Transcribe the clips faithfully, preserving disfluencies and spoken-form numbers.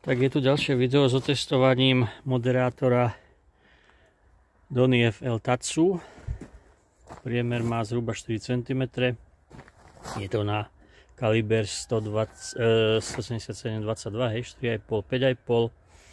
Tak je tu ďalšie video s otestovaním moderátora Donny ef el Tatsu. Priemer má zhruba štyri centimetre. Je to na kaliber sto sedemdesiatsedem dvadsaťdva, hej, štyri a pol, päť a pol.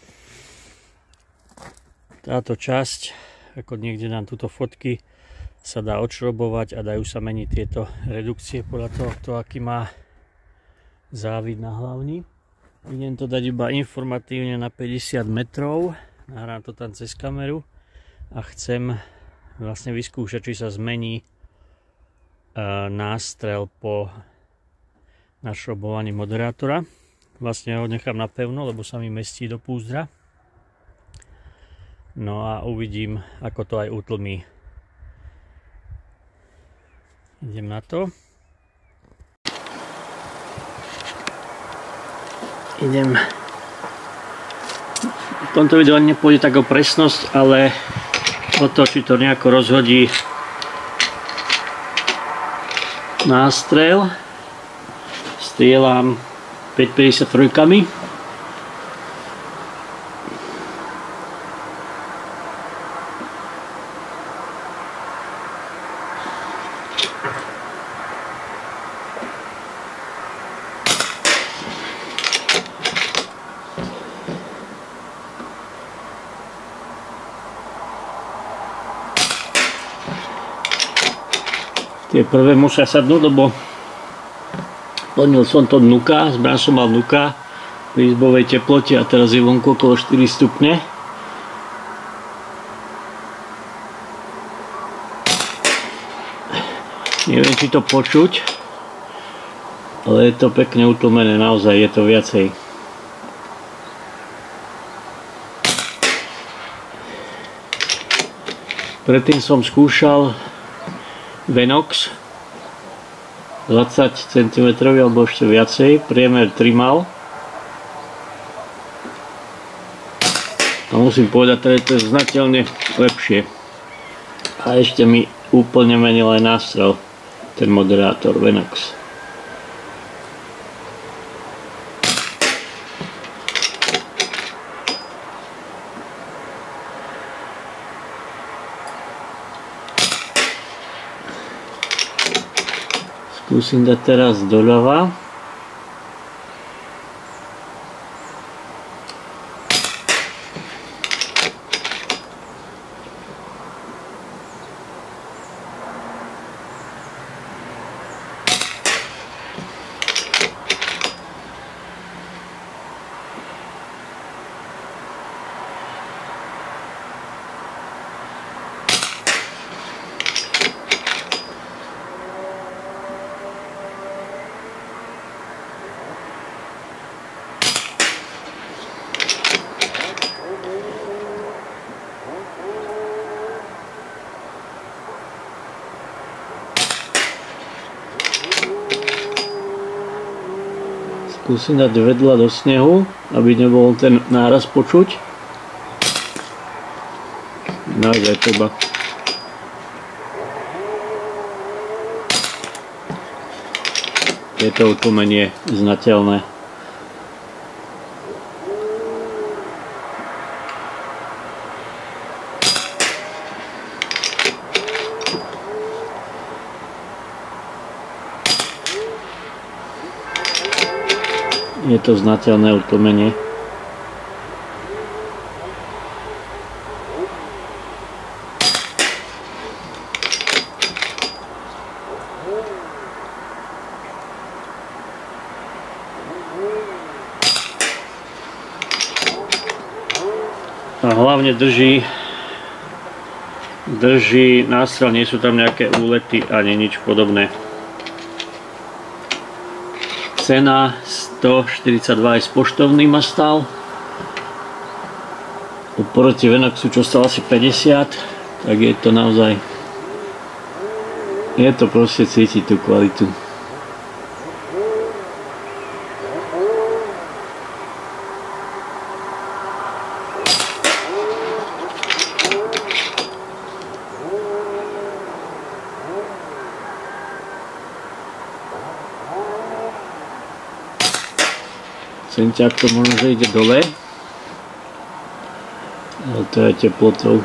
Táto časť, ako niekde nám túto fotky, sa dá odšrobovať a dajú sa meniť tieto redukcie podľa toho, kto aký má závid na hlavni. Idem to dať iba informatívne na päťdesiat metrov, nahrám to tam cez kameru a chcem vlastne vyskúšať, či sa zmení nástrel po našrobovaní moderátora. Vlastne ho nechám napevno, lebo sa mi mestí do púzdra. No a uvidím, ako to aj utlmí. Idem na to. Idem. V tomto videu ani nepôjde tak o presnosť, ale o to, či to nejako rozhodí nástrel. Strieľam päť päťdesiattri. Tie prvé musia sadnúť, lebo plnil som to dnuka, zbran som mal dnuka pri izbovej teplote a teraz je vonku okolo štyri stupne. Neviem, či to počuť, ale je to pekne utlmené, naozaj je to viacej. Predtým som skúšal Venox dvadsať centimetrov alebo ešte viacej, priemer tri mal. A musím povedať, že to je znateľne lepšie. A ešte mi úplne menil aj nástrel, ten moderátor Venox. Skúsim dať teraz doľava. Skúsim dať vedľa do snehu, aby nebol ten náraz počuť. Naozaj treba. Je to utlmenie znateľné. Je to znateľné utlmenie. A hlavne drží drží nástrel, nie sú tam nejaké úlety ani nič podobné. Cena stoštyridsaťdva aj s poštovným ma stál. Oproti Venoxu, čo stál asi päťdesiat, tak je to naozaj, je to proste cítiť tú kvalitu. Centiak to možno, že ide dole. Ale to je teplotou.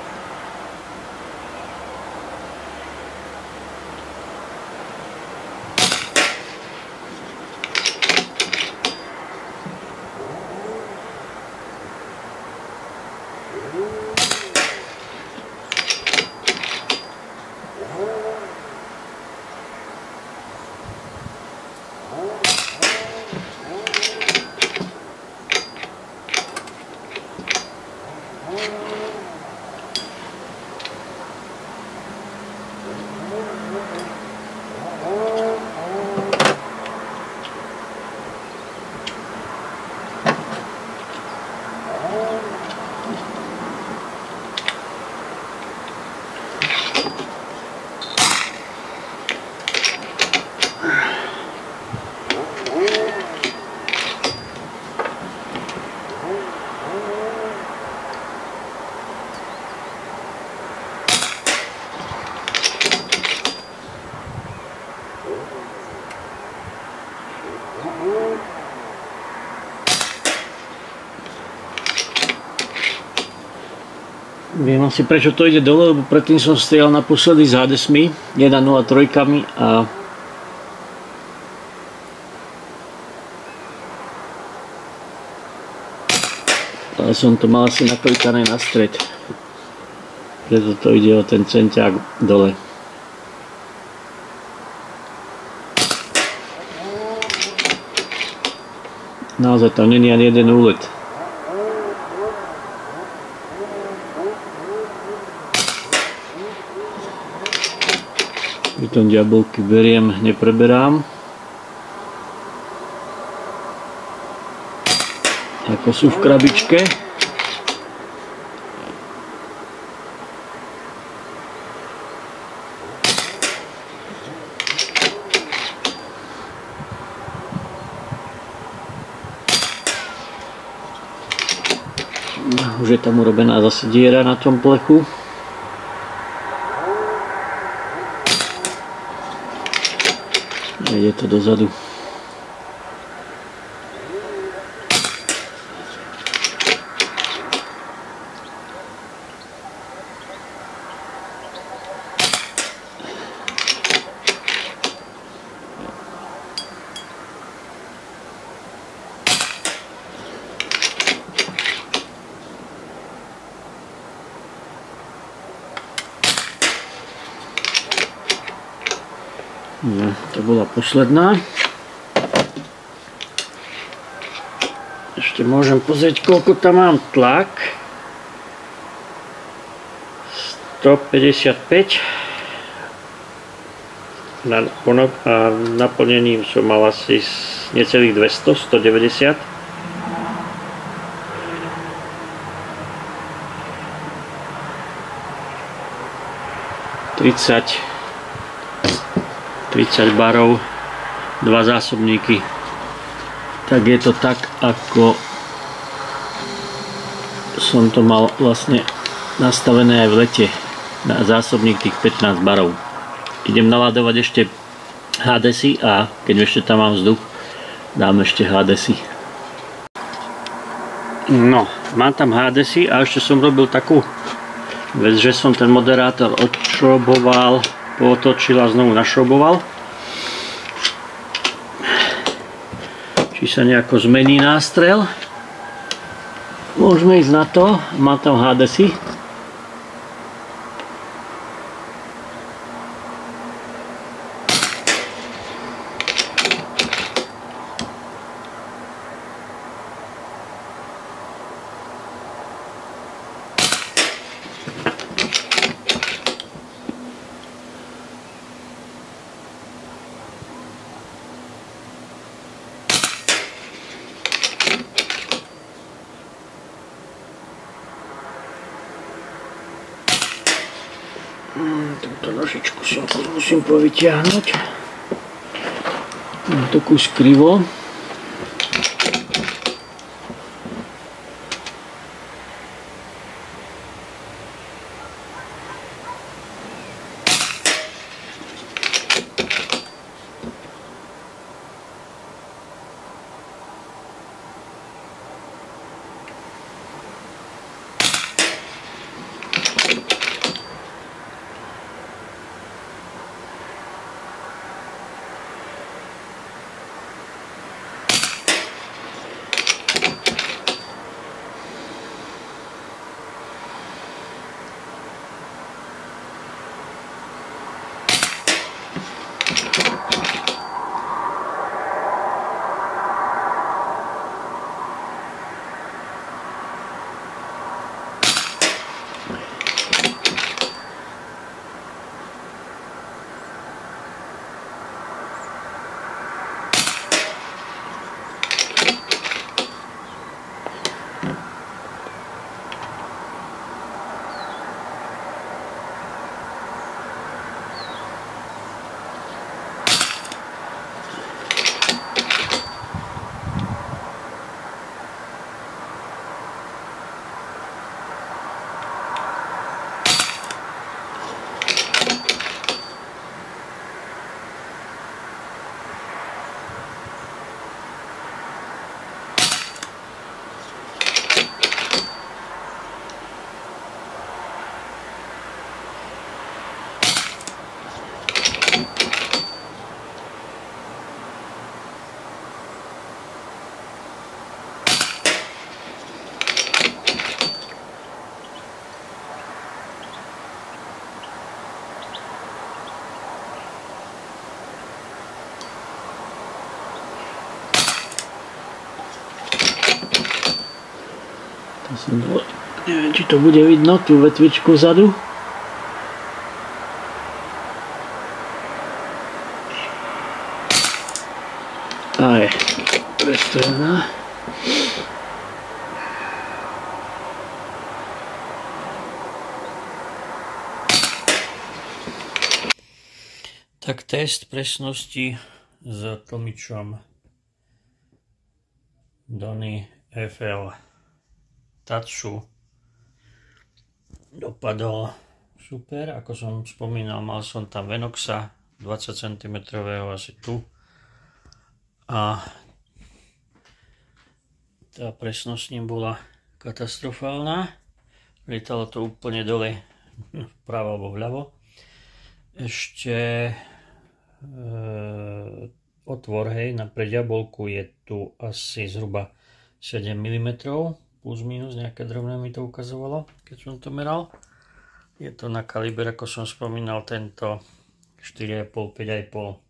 Viem asi prečo to ide dole, lebo predtým som strieľal naposledy s há dé esmi jeden nula tri a ale som to mal asi naklikané na stred, preto to ide o ten centiak dole. Naozaj tam není ani jeden úlet. Pritom diabolky beriem, nepreberám. Ako sú v krabičke. Už je tam urobená zase diera na tom plechu. Je to dozadu. No, to bola posledná. Ešte môžem pozrieť, koľko tam mám tlak. stopäťdesiatpäť. Na ponok a naplnením som mal asi necelých dvesto, stodeväťdesiat. tridsať tridsať barov, dva zásobníky. Tak je to tak, ako som to mal vlastne nastavené aj v lete na zásobník tých pätnásť barov. Idem naladovať ešte há dé esy a keď ešte tam mám vzduch, dám ešte há dé esy. No, mám tam há dé esy a ešte som robil takú vec, že som ten moderátor odšroboval, pootočil a znovu našroboval. Či sa nejako zmení nástrel. Môžeme ísť na to. Mám tam há dé esy. Túto nožičku som musím povytiahnuť. Mám to kus krivo. To som dal, neviem, či to bude vidno, tú vetvičku vzadu. A je prestrelená. Tak test presnosti s tlmičom Donny ef el Tatsu dopadol super. Ako som spomínal, mal som tam Venoxa dvadsať centimetrov asi tu. A tá presnosť s ním bola katastrofálna. Lietalo to úplne dole, vpravo alebo vľavo. Ešte e, otvor, hej, na prediabolku je tu asi zhruba sedem milimetrov, plus minus, nejaké drobné mi to ukazovalo, keď som to meral. Je to na kaliber, ako som spomínal, tento štyri a pol, päť a pol.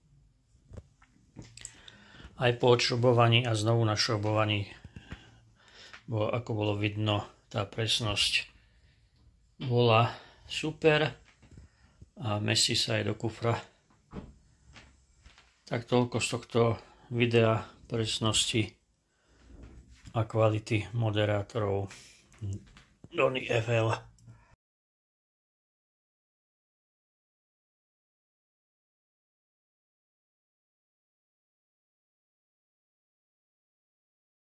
Aj po odšrobovaní a znovu našrobovaní, bo ako bolo vidno, tá presnosť bola super a mesí sa aj do kufra. Tak toľko z tohto videa presnosti a kvality moderátorov Donny ef el.